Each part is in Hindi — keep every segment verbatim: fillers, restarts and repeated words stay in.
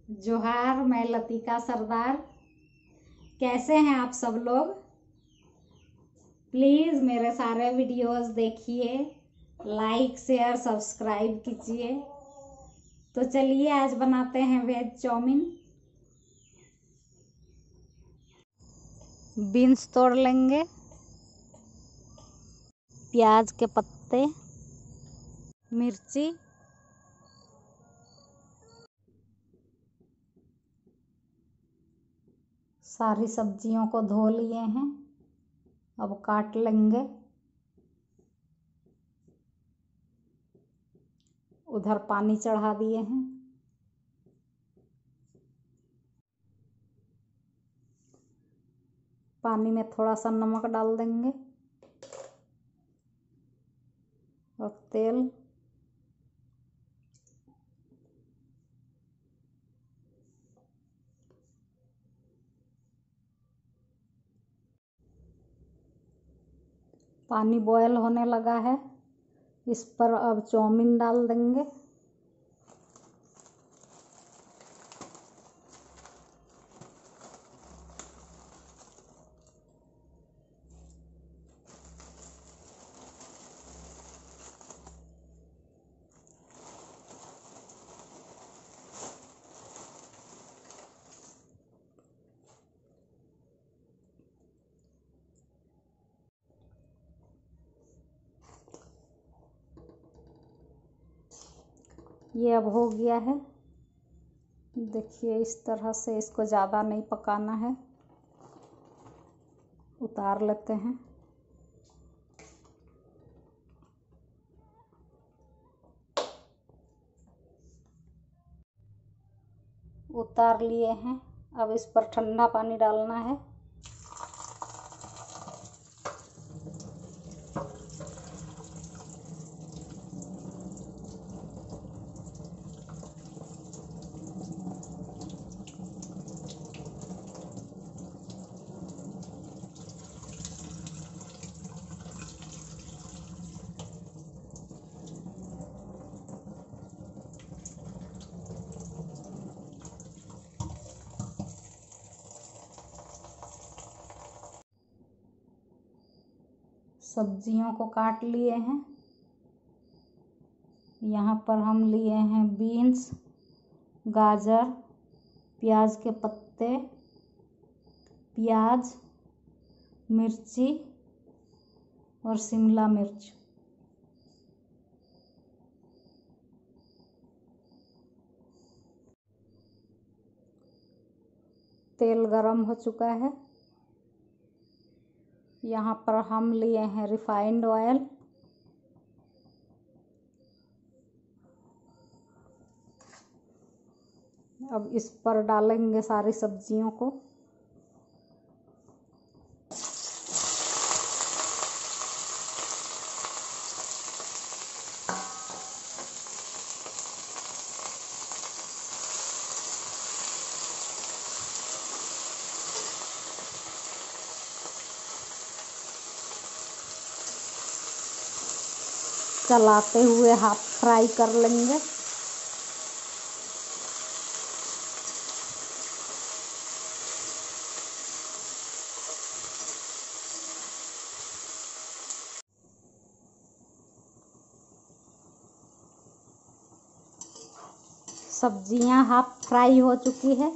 जोहार, मैं लतिका सरदार। कैसे हैं आप सब लोग? प्लीज़ मेरे सारे वीडियोस देखिए, लाइक शेयर सब्सक्राइब कीजिए। तो चलिए आज बनाते हैं वेज चाउमीन। बीन्स तोड़ लेंगे, प्याज के पत्ते, मिर्ची, सारी सब्जियों को धो लिए हैं, अब काट लेंगे। उधर पानी चढ़ा दिए हैं। पानी में थोड़ा सा नमक डाल देंगे और तेल। पानी बॉयल होने लगा है, इस पर अब चाउमीन डाल देंगे। ये अब हो गया है। देखिए इस तरह से, इसको ज़्यादा नहीं पकाना है। उतार लेते हैं। उतार लिए हैं। अब इस पर ठंडा पानी डालना है। सब्जियों को काट लिए हैं। यहाँ पर हम लिए हैं बीन्स, गाजर, प्याज के पत्ते, प्याज, मिर्ची और शिमला मिर्च। तेल गरम हो चुका है। यहाँ पर हम लिए हैं रिफाइंड ऑयल। अब इस पर डालेंगे सारी सब्जियों को। चलाते हुए हाफ फ्राई कर लेंगे। सब्जियां हाफ फ्राई हो चुकी है।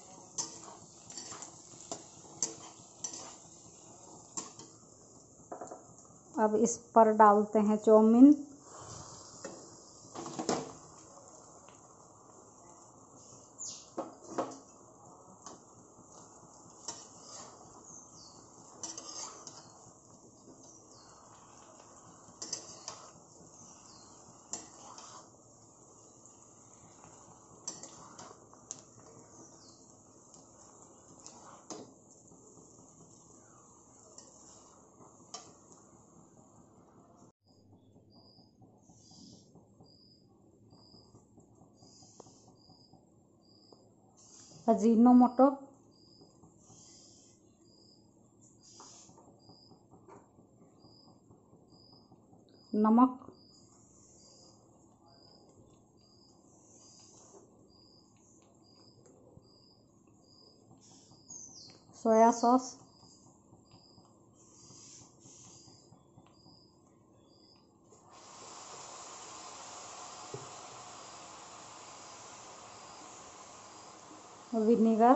अब इस पर डालते हैं चाउमीन। अजीनोमोटो, नमक, सोया सॉस, विनेगर,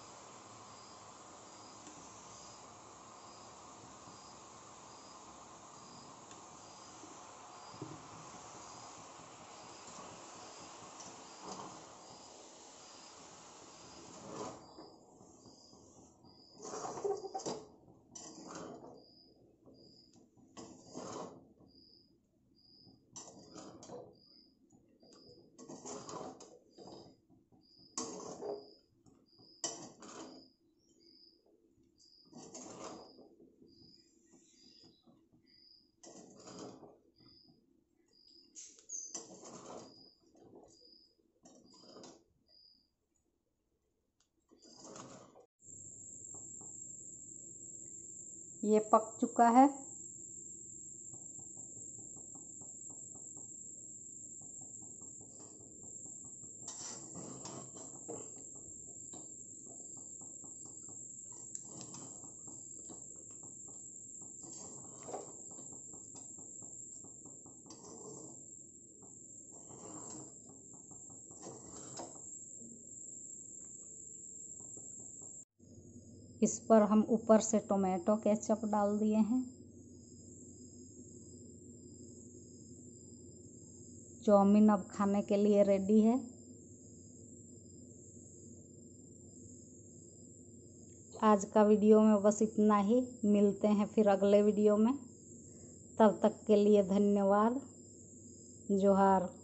ये पक चुका है। इस पर हम ऊपर से टोमेटो केचप डाल दिए हैं। चाउमीन अब खाने के लिए रेडी है। आज का वीडियो में बस इतना ही। मिलते हैं फिर अगले वीडियो में। तब तक के लिए धन्यवाद। जोहार।